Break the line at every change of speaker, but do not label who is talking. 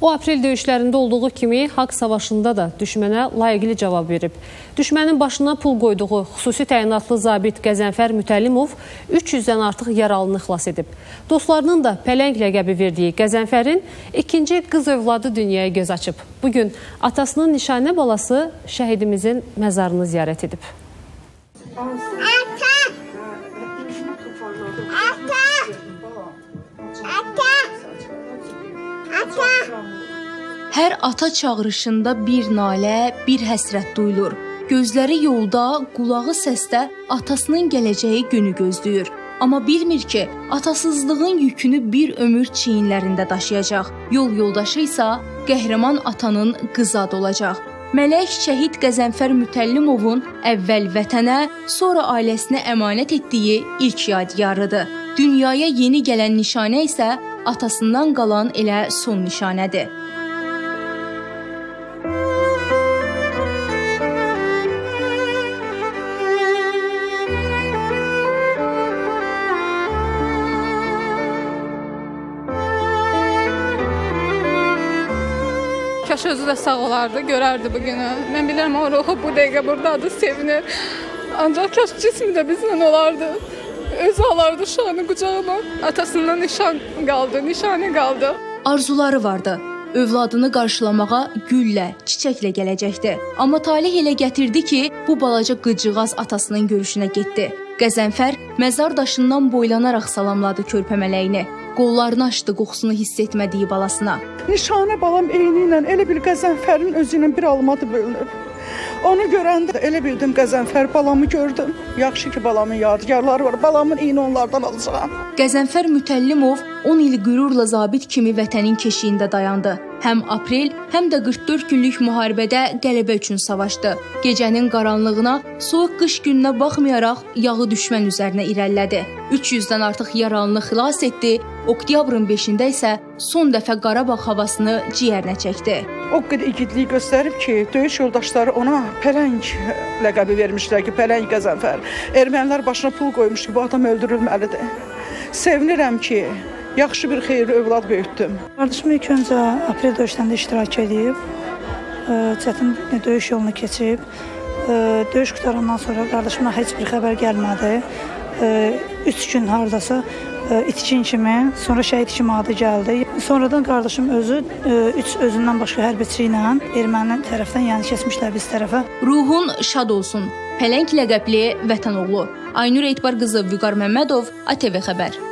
O, aprel döyüşlərində olduğu kimi haqq savaşında da düşmənə layiqli cavab verib. Düşmənin başına pul qoyduğu xüsusi təyinatlı zabit Qəzənfər Mütəllimov 300-dən artıq yaralını xilas edib. Dostlarının da pələng ləqəbi verdiyi Qəzənfərin ikinci qız övladı dünyaya göz açıb. Bugün atasının nişanə balası şəhidimizin məzarını ziyarət edib.
Hər ata çağırışında bir nalə, bir həsrət duyulur. Gözləri yolda, qulağı səsdə atasının gələcəyi günü gözləyir. Amma bilmir ki, atasızlığın yükünü bir ömür çiyinlərində daşıyacaq. Yol yoldaşı isə qəhrəman atanın qızı adı olacaq. Mələk şəhid Qəzənfər Mütəllimovun əvvəl vətənə, sonra ailəsinə əmanət etdiyi ilk yadigarıdır. Dünyaya yeni gələn nişanə isə atasından qalan elə son nişanədir.
Kaş özü də sağ olardı, görərdi bu günü. Mən bilirəm, o ruhu bu dəqiqə buradadır, sevinir. Ancaq kaş cismi də bizlə olardı. Özü alardı uşağını qucağına. Atasından nişanə qaldı.
Arzuları vardı. Övladını qarşılamağa güllə, çiçəklə gələcəkdi. Amma talih elə gətirdi ki, bu balaca qıcığaz atasının görüşünə getdi. Qəzənfər məzar daşından boylanaraq salamladı körpə mələyini. Qollarını açdı qoxusunu hiss etmədiyi balasına.
Nişanə balam eyni ilə elə bil Qəzənfərin özü ilə bir almadı bölünüb. Onu görəndə elə bildim Qəzənfər balamı gördüm. Yaxşı ki, balamın yadigarları var. Balamın eyni onlardan alacağam.
Qəzənfər Mütəllimov 10 il qürurla zabit kimi vətənin keşiyində dayandı. Həm aprel, həm də 44 günlük müharibədə qələbə üçün savaşdı. Gecənin qaranlığına, soyuq qış gününə baxmayaraq yağı düşmən üzərinə irəlilədi. 300-dən artıq yaralını xilas etdi. Oktyabrın 5-də isə son dəfə Qarabağ havasını ciyərinə çəkdi.
O qədər igidlik göstərib ki, döyüş yoldaşları ona pələng ləqəbi vermişlər ki, pələng Qəzənfər. Ermənilər başına pul qoymuş ki, bu adam öldürülməlidir. Sevinirəm ki, yaxşı bir xeyirli övlad böyütdüm.
Qardaşım ilk öncə aprel döyüşlərində iştirak edib, çətin döyüş yolunu keçib. Döyüş qutarandan sonra qardaşıma heç bir xəbər gəlmədi. 3 gün haradasa itkin kimi, sonra şəhid kimi adı gəldi. Sonradan qardaşım özü özündən başqa hərbiçi ilə erməni tərəfdən yəni keçmişlər biz tərəfə.
Ruhun şad olsun. Pələng ləqəbli vətən oğlu. Aynur Etibar qızı Vüqar Məmmədov, ATV xəbər.